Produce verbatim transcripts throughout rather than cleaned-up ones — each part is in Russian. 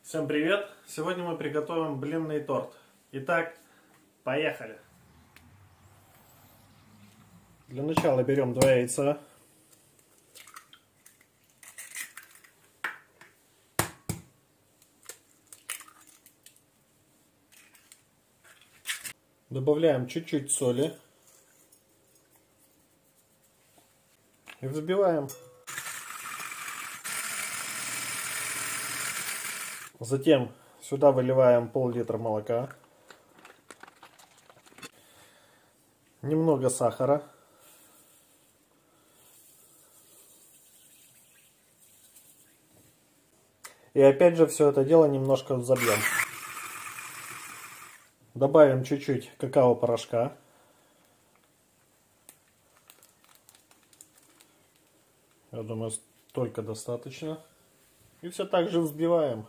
Всем привет! Сегодня мы приготовим блинный торт. Итак, поехали! Для начала берем два яйца. Добавляем чуть-чуть соли. И взбиваем. Затем сюда выливаем пол-литра молока. Немного сахара. И опять же все это дело немножко взобьем. Добавим чуть-чуть какао-порошка. Я думаю, столько достаточно. И все так же взбиваем.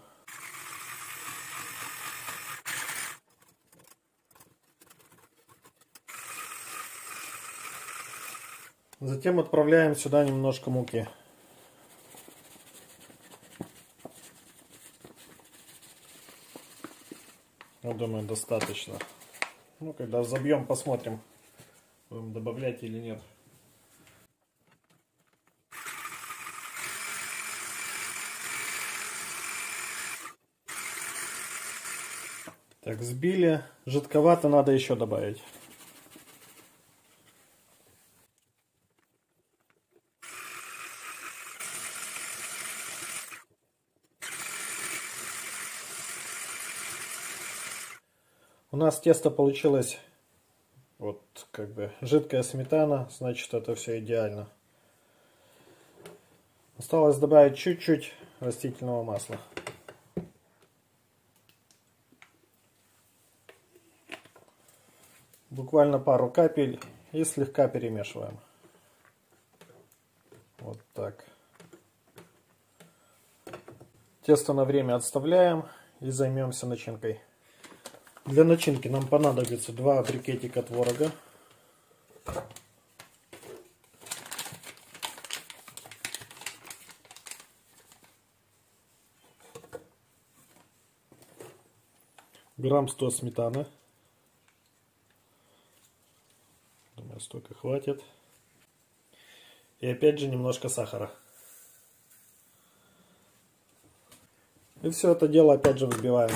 Затем отправляем сюда немножко муки. Я думаю, достаточно. Ну, когда взобьем, посмотрим, будем добавлять или нет. Так, взбили. Жидковато, надо еще добавить. У нас тесто получилось вот как бы жидкая сметана, значит это все идеально. Осталось добавить чуть-чуть растительного масла. Буквально пару капель и слегка перемешиваем. Вот так. Тесто на время отставляем и займемся начинкой. Для начинки нам понадобится два брикетика творога, грамм сто сметаны, думаю, столько хватит, и опять же немножко сахара. И все это дело опять же взбиваем.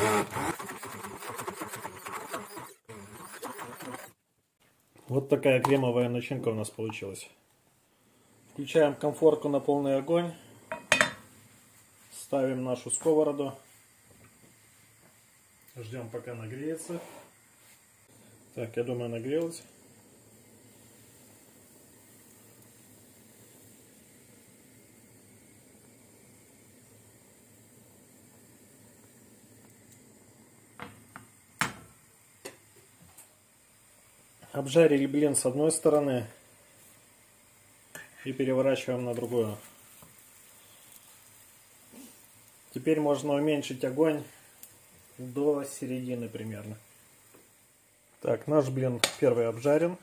Вот такая кремовая начинка у нас получилась. Включаем конфорку на полный огонь. Ставим нашу сковороду. Ждем, пока нагреется. Так, я думаю, нагрелась. Обжарили блин с одной стороны и переворачиваем на другую. Теперь можно уменьшить огонь до середины примерно. Так, наш блин первый обжарен.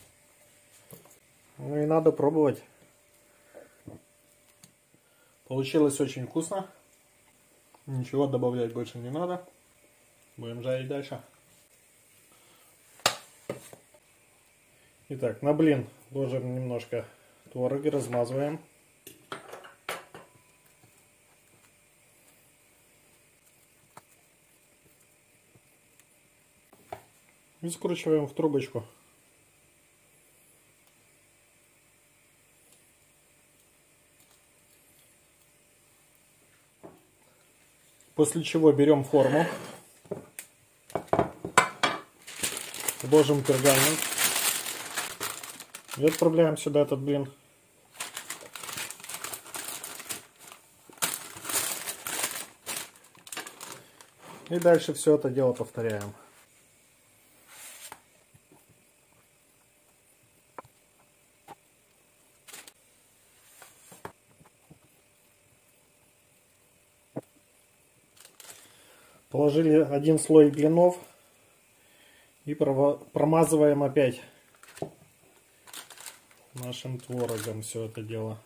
Ну и надо пробовать. Получилось очень вкусно. Ничего добавлять больше не надо. Будем жарить дальше. Итак, на блин ложим немножко творога, размазываем. И скручиваем в трубочку. После чего берем форму, ложим пергамент и отправляем сюда этот блин. И дальше все это дело повторяем. Положили один слой блинов и промазываем опять нашим творогом все это дело.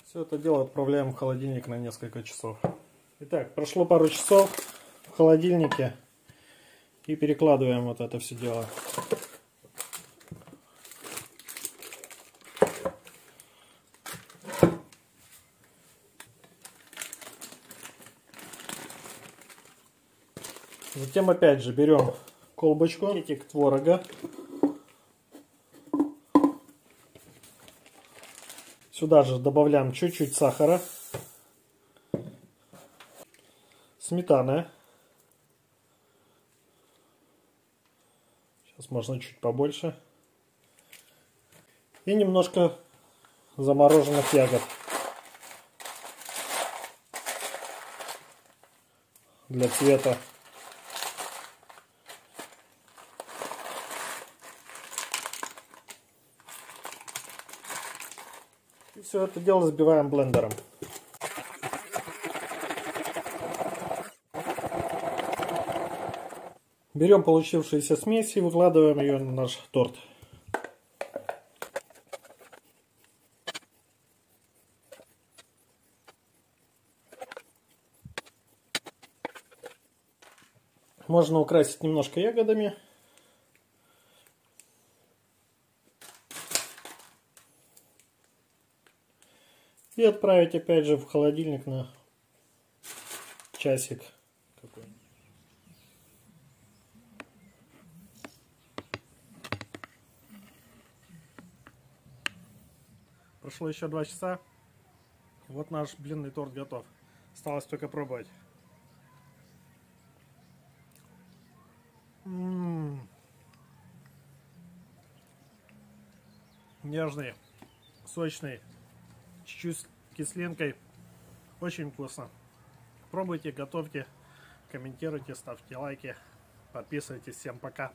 Все это дело отправляем в холодильник на несколько часов. Итак, прошло пару часов в холодильнике. И перекладываем вот это все дело. Затем опять же берем колбочку, пакетик творога. Сюда же добавляем чуть-чуть сахара, сметаны. Сейчас можно чуть побольше. И немножко замороженных ягод для цвета. И все это дело взбиваем блендером. Берем получившуюся смесь и выкладываем ее на наш торт. Можно украсить немножко ягодами. И отправить опять же в холодильник на часик какой-нибудь. Прошло еще два часа. Вот наш блинный торт готов. Осталось только пробовать. М-м-м. Нежный, сочный, чуть-чуть с кислинкой. Очень вкусно. Пробуйте, готовьте, комментируйте, ставьте лайки, подписывайтесь. Всем пока.